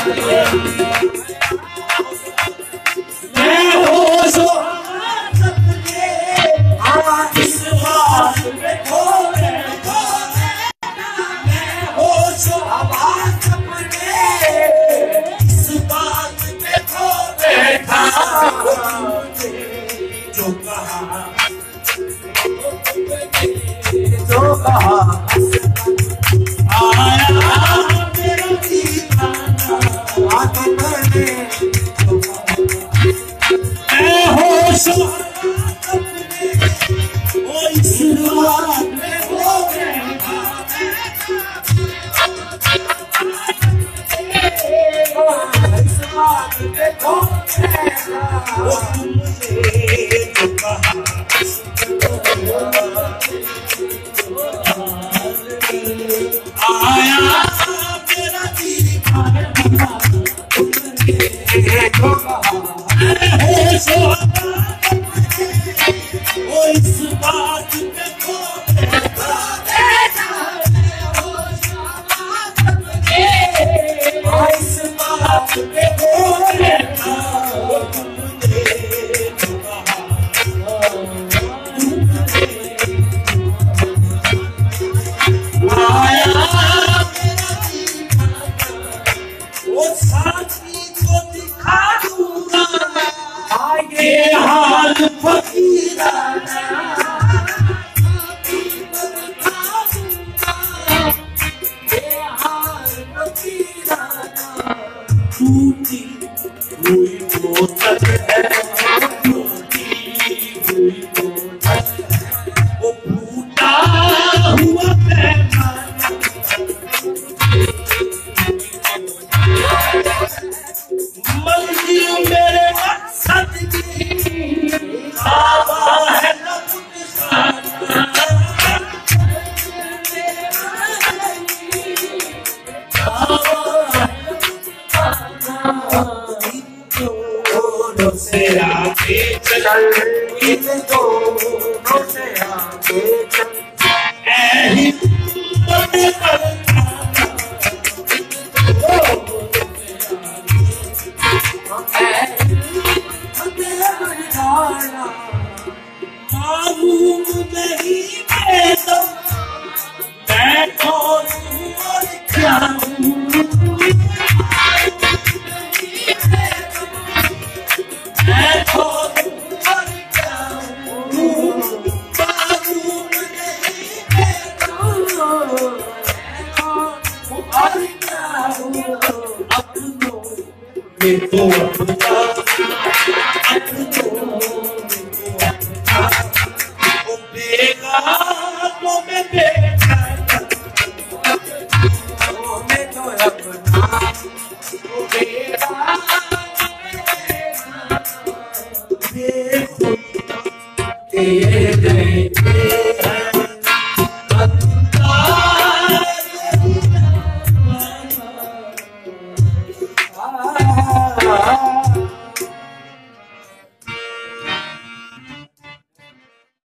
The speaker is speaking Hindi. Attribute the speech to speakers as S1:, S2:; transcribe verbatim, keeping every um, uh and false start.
S1: मैं होश सपने आज इस बात पे खो बैठा, मैं होश आवाज सपने इस बात पे खो बैठा। जो कहा जो कहा आया मेरा दीवाना आके मैंने जो कहा मैं होश अपने ओ इस रात में हो बैठा, इस बात पे खो बैठा। वो तुमने जो कहा आया मेरा दीवाना तुमने जो कहा होश ओ इस बात पे खो बैठा, होश इस बात पे खो बैठा। तुमने जो कहा आया मेरा दीवाना वो साथी को दिखा दूंगा आगे हाल फकीराना, बता दूंगा ये हाल फकीराना। टूटी हुई बोतल है, टूटी हुई बोतल वो फूटा हुआ पैमाना, मंजिल मेरे मकसद की हवा है दोनों से आगे चल, इन दोनों से आगे चल, ऐ बड़े बड़े मालूम नहीं मैं तो मैं कौन हूँ और क्या हूँ, मैं कौन हूँ और क्या हूँ, मालूम नहीं मैं तो मैं कौन हूँ और क्या हूँ। अपनों में तो अपना, अपनों बेगानों में बेगाना, मैं तो अपना बेगाना, बेखुद तेरे